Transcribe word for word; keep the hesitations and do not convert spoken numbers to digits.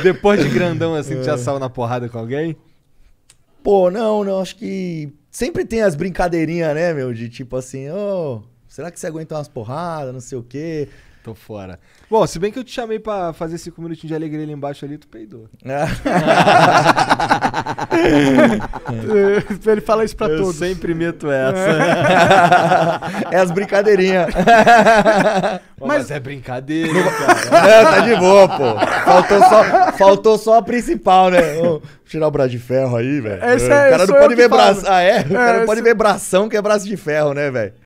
Depois de grandão assim, tu já saiu na porrada com alguém? Pô, não, não, acho que sempre tem as brincadeirinhas, né, meu? De tipo assim, ô, oh, será que você aguenta umas porradas, não sei o quê. Tô fora. Bom, se bem que eu te chamei pra fazer cinco minutinhos de alegria ali embaixo ali, tu peidou. Ele fala isso pra eu todos. Eu sempre meto essa. É as brincadeirinhas. Mas, Mas é brincadeira, cara. Não, tá de boa, pô. Faltou só, faltou só a principal, né? Ô, tirar o braço de ferro aí, velho. É, o cara não pode ver braço. Ah, é? O cara é, não pode esse... ver bração que é braço de ferro, né, velho?